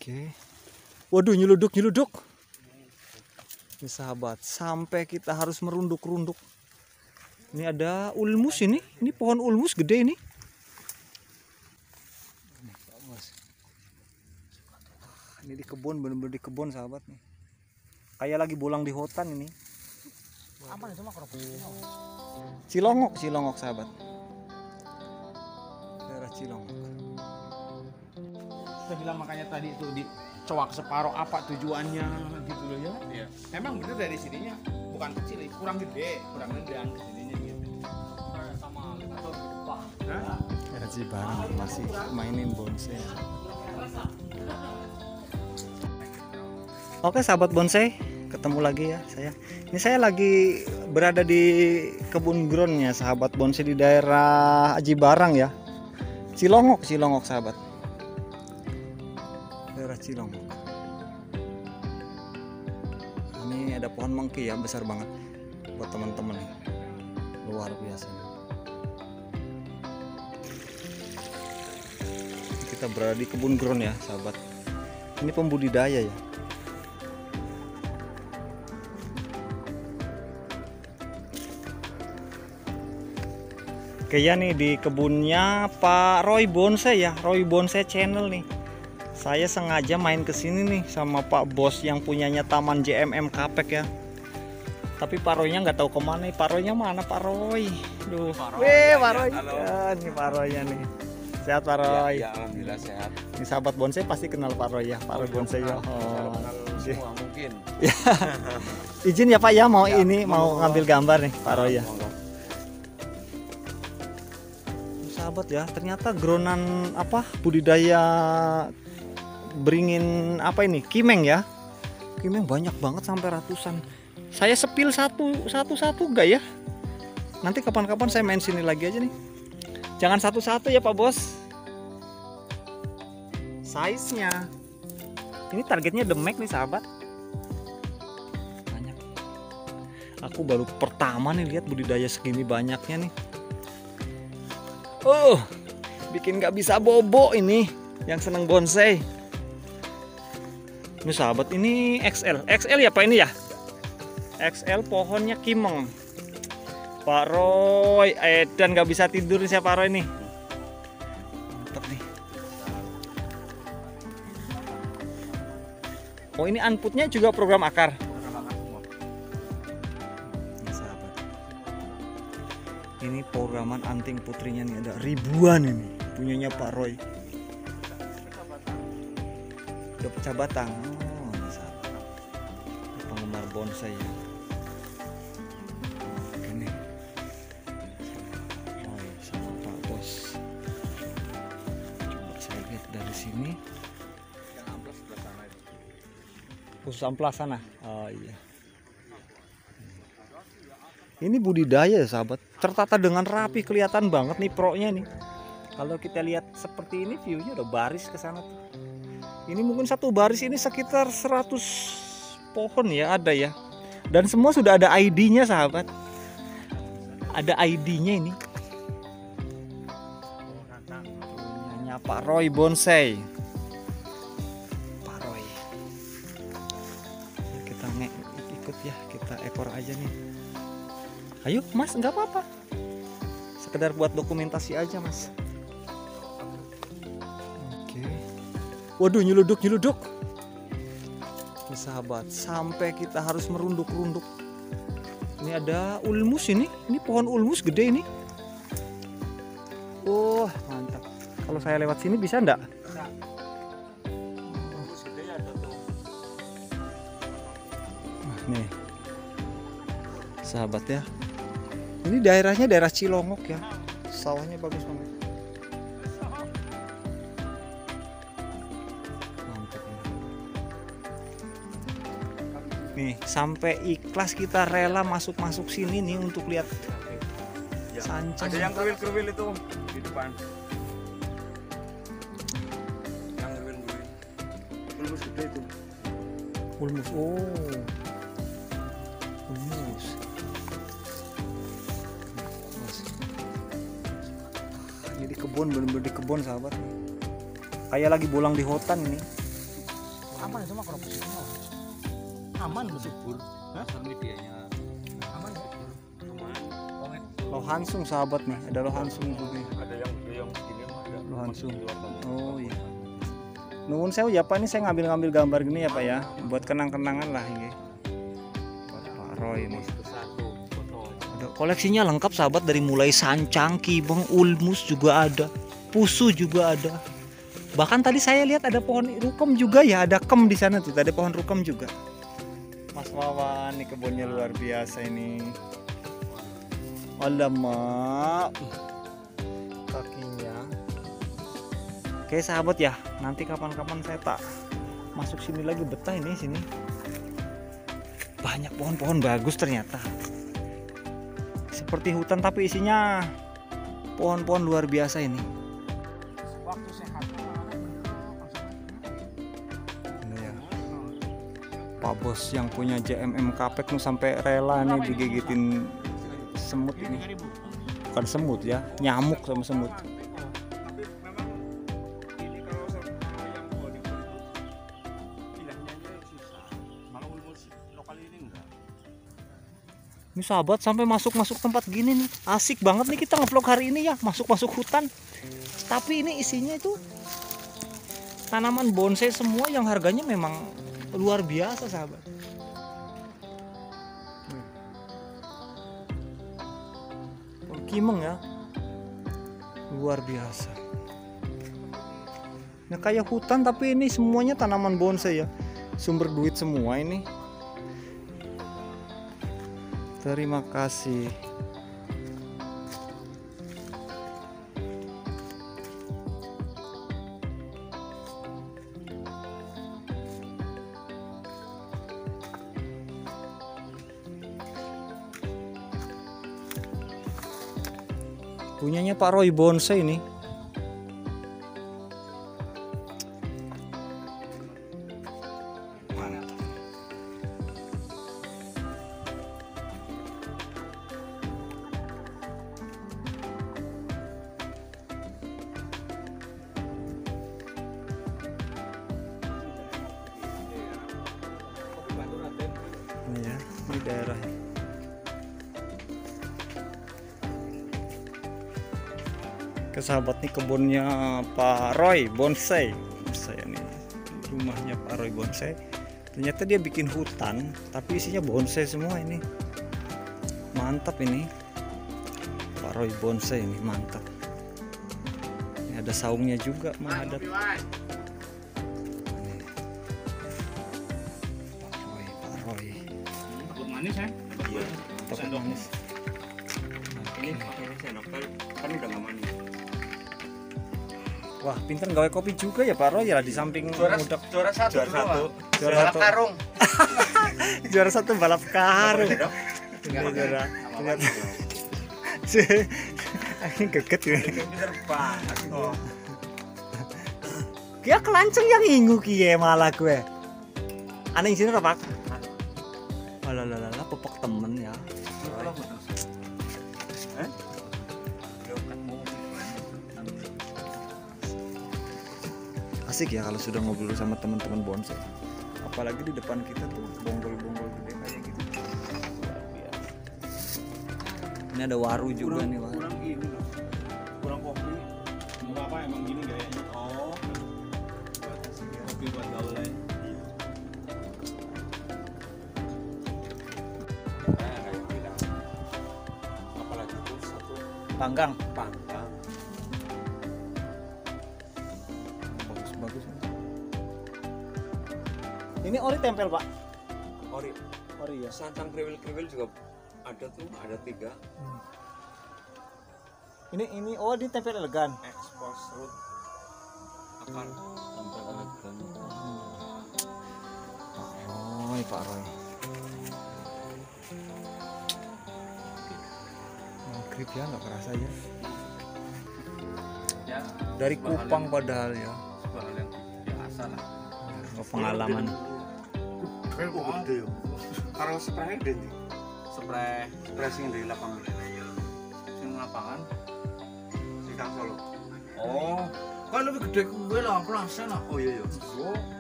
Oke. Waduh, nyeluduk. Ini sahabat, sampai kita harus merunduk-runduk. Ini ada ulmus ini. Ini pohon ulmus gede ini. Ini di kebun, bener-bener di kebun sahabat nih. Kayak lagi bolang di hutan ini. Apa itu mah Cilongok sahabat. Daerah Cilongok. Saya bilang makanya tadi itu dicowak separuh, apa tujuannya gitu loh ya. Iya. Emang bener dari sininya bukan kecil, kurang gede, kurang nendang ke sininya gitu. Sama atau Pak. Haji Barang masih mainin bonsai. Oke sahabat bonsai, ketemu lagi ya saya. Ini saya lagi berada di kebun groundnya sahabat bonsai di daerah Aji Barang ya. Cilongok sahabat. Daerah Cilongok. Ini ada pohon mengki ya, besar banget buat teman-teman. Luar biasa. Kita berada di kebun ground ya sahabat. Ini pembudidaya ya. Oke ya, nih di kebunnya Pak Roy Bonsai ya, Roy Bonsai Channel nih. Saya sengaja main ke sini nih sama Pak Bos yang punyanya Taman JMM Kapek ya. Tapi Pak Roynya nggak tahu kemana nih. Pak Roynya mana Pak Roy? Duh, Pak Roy. Ya, nih Pak Roynya nih. Sehat Pak Roy? Ya, alhamdulillah sehat. Ini sahabat bonsai pasti kenal Pak Roy ya, Pak Roy Bonsai ya. Oh, semua mungkin. Ya. Izin ya Pak ya, mau ngambil gambar nih Pak Roy ya. Sahabat ya, ternyata gronan apa budidaya beringin apa ini kimeng ya. Kimeng banyak banget sampai ratusan. Saya sepil satu enggak ya? Nanti kapan-kapan saya main sini lagi aja nih. Jangan satu-satu ya Pak Bos. Size-nya. Ini targetnya demek nih sahabat. Banyak. Aku baru pertama nih lihat budidaya segini banyaknya nih. Bikin nggak bisa bobo ini yang seneng bonsai. Ini sahabat, ini XL ya Pak ini ya. XL pohonnya kimeng. Pak Roy, dan nggak bisa tidur nih saya Pak Roy nih. Mantap nih. Oh ini inputnya juga program akar. Ini programan anting putrinya nih, ada ribuan ini punyanya Pak Roy. Udah pecah batang. Oh, penggemar bonsai ya. Oke nih. Oh, sama Pak Bos. Coba saya lihat dari sini. Yang amplas sebelah sana itu. Khusus amplas sana. Oh iya. Ini budidaya ya sahabat, tertata dengan rapi, kelihatan banget nih pro-nya nih. Kalau kita lihat seperti ini view-nya udah baris ke sana tuh. Ini mungkin satu baris ini sekitar 100 pohon ya ada ya. Dan semua sudah ada ID-nya sahabat. Ada ID-nya ini. Punyanya Pak Roy Bonsai. Pak Roy. Kita ikut ya, kita ekor aja nih. Ayo Mas, nggak apa-apa. Sekedar buat dokumentasi aja Mas. Oke. Waduh, nyeluduk. Ini sahabat, sampai kita harus merunduk-runduk. Ini ada ulmus ini pohon ulmus gede ini. Mantap. Kalau saya lewat sini bisa enggak? Bisa. Ulmus gede ada tuh. Nih. Sahabat ya. Ini daerahnya daerah Cilongok ya. Sawahnya bagus banget. Mantap ya. Nih, sampai ikhlas kita rela masuk sini nih untuk lihat Ya. sancang. Ada yang kerwil itu di depan. Yang kerwil. Ulmus gede itu. Ulmus. Ulmus. Ini di kebun, bener-bener di kebun sahabat. Kayak lagi bolang di hutan ini. aman itu mah kalau posisinya aman subur. Sosial medianya Aman ya. aman. Lohansung sahabat nih, ada Lohansung juga. Ada yang gini ada. Lohansung. Di luar tadi. Oh iya. Nuwun sewu ya Pak, ini saya ngambil gambar gini ya Pak ya, buat kenang-kenangan lah ini. Pak Roy ini. Satu foto. Ada koleksinya lengkap sahabat, dari mulai sancang, kibeng, ulmus juga ada, pusu juga ada. Bahkan tadi saya lihat ada pohon rukem juga ya, ada kem di sana tuh, ada pohon rukem juga. Mas Wawan nih kebunnya luar biasa ini. Alamak, kakinya. Oke sahabat ya, nanti kapan-kapan saya tak masuk sini lagi, betah ini sini. Banyak pohon-pohon bagus ternyata. Seperti hutan tapi isinya pohon-pohon luar biasa ini. Waktu sehatnya Ini ya. Pak Bos yang punya JMM Kapek nih sampai rela nih digigitin semut ini. Bukan semut ya, nyamuk sama semut. Ini sahabat sampai masuk tempat gini nih, asik banget nih kita ngevlog hari ini ya, masuk hutan. Tapi ini isinya itu tanaman bonsai semua yang harganya memang luar biasa sahabat. Kimeng ya, luar biasa. Nah kayak hutan tapi ini semuanya tanaman bonsai ya, sumber duit semua ini. Terima kasih. Punyanya Pak Roy Bonsai ini. Mantap. Ini ya, di daerah. Ke sahabat nih kebunnya Pak Roy Bonsai. Saya nih rumahnya Pak Roy Bonsai. Ternyata dia bikin hutan tapi isinya bonsai semua ini. Mantap ini. Pak Roy Bonsai ini mantap. Ini ada saungnya juga menghadap. Pak Roy. takut manis ya. Iya. Takut manis. Ini pakai sendok kan udah nggak manis. Wah, pinter gawe kopi juga ya Pak Roy ya, di samping Juara mudak. juara satu. Juara satu. karung. Juara satu balap karung. Dok. Ini juara. Ternyata ini geget ya. Pinter banget kok. Kia kelanceng yang ingu kie malah gue. Aneh sini apa? Alah pepek temen ya. Asik ya kalau sudah ngobrol sama teman-teman bonsai. Apalagi di depan kita tuh bonggol-bonggol gede kayak gitu. Luar biasa. Ini ada waru juga nih, waru. Kurang ini loh. Kurang kopi. Enggak apa emang gini gayanya. Oh. Kopi buat gaul lain. Apalagi itu satu Panggang. panggang. Bagus. Ini ori tempel Pak. Ori. Ori ya. Sancang kriwil juga ada tuh, ada 3. Ini oh di tempel elegan. Expose root akar sampai elegan. Pak Roy. Maghrib ya nggak kerasa ya. Ya, Dari sebuah hal Kupang yang- padahal ya. sebuah hal yang biasa lah. Pengalaman. Kalau spray gede. Spray sing dari lapangan. Sing lapangan. Sing Kang Solo. Oh. Kan lebih gede gue lah, pelasan lah. Oh iya. Oh.